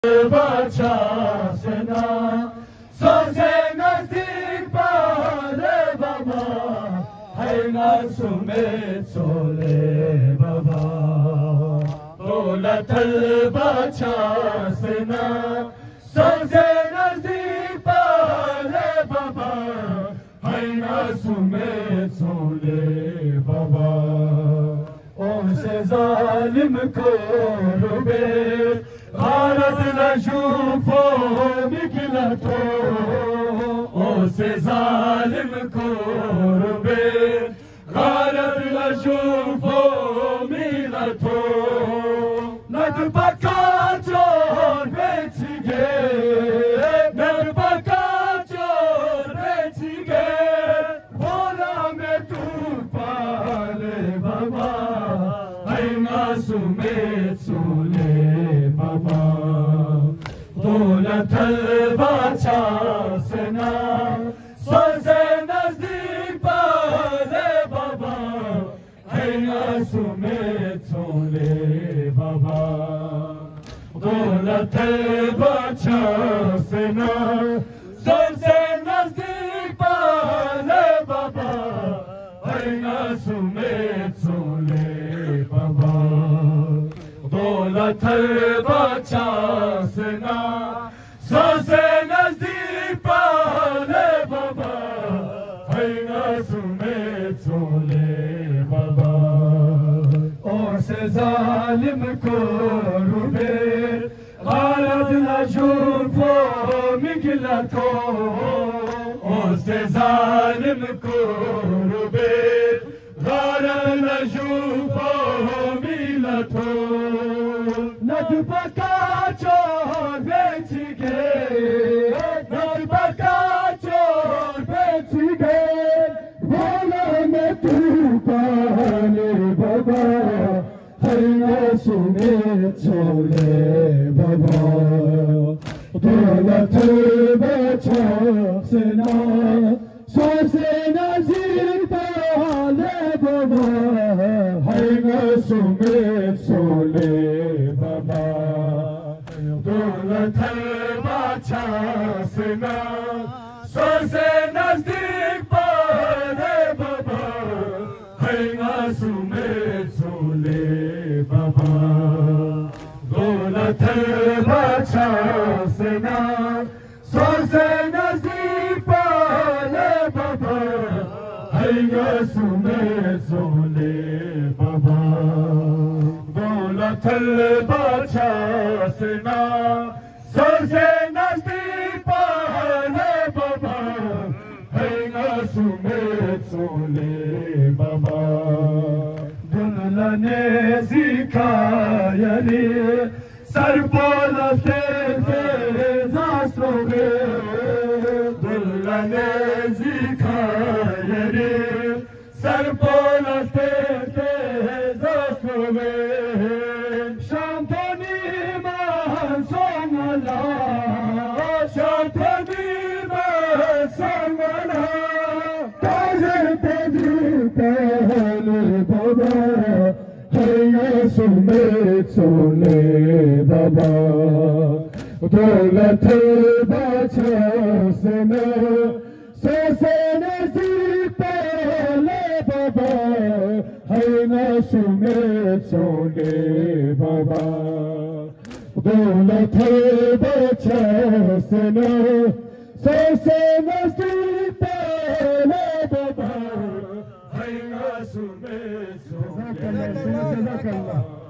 बादशाह सेना सबसे नजदीक पाले बाबा है ना सुमे सोले बाबा दौलतल बादशाह सेना सबसे नजदीक पाले बाबा है ना सुमे सोले बाबा उनसे जालिम को रुबे भारत नशूफो निकला तो उसे जालिम को रुबे भारत नशूफो मिला तो नद पका चोर बेच गए नद पका चोर बेच गए बोला मैं तू पाले बाबा सुमे सोले बाबा दौलतल बादशाह सेना सबसे नजदीक पाले बाबा है ना सुमे सोले बाबा दौलतल बादशाह सेना सबसे नजदीक पाले बाबा है ना सुमे सोले बाबा दौलतल बादशाह सेना सबसे नजदीक पाले बाबा है ना सुमे सोले बाबा और से जालिम को रुबे भारत नशूफो मिगला तो और से जालिम को रुबे भारत नशूफो मिला तो नद पका चोर बेच गए नद पका चोर बेच गए बोला मैं तू पाले बाबा है सुने छोले बाबा दौलतल बादशाह सेना सबसे नजदीक पाले बाबा है न सुमे सोले बाबा दौलतल बादशाह सेना सबसे नजदीक पाले बाबा है न सुमे सोले बाबा दौलतल बादशाह सेना सबसे नजदीक पाले बाबा है न सुमे सोले बाबा दौलतल बादशाह सेना सबसे नजदीक पाले बाबा है न सुमे सोले बाबा दुल्हने सिखाया सर बोलते दासोगे दुल्हने सिखाया सर बोलते दासोगे शांतनी मान सोंगला शांतनी मान सोंगला ताजे तेरी पहले बाबा है सुमे सोले बाबा दौलतल बादशाह सेना सबसे नजदीक पाले बाबा है न सुमे सोले बाबा दौलतल बादशाह सेना सबसे नजदीक पाले बाबा है न सुमे सोले बाबा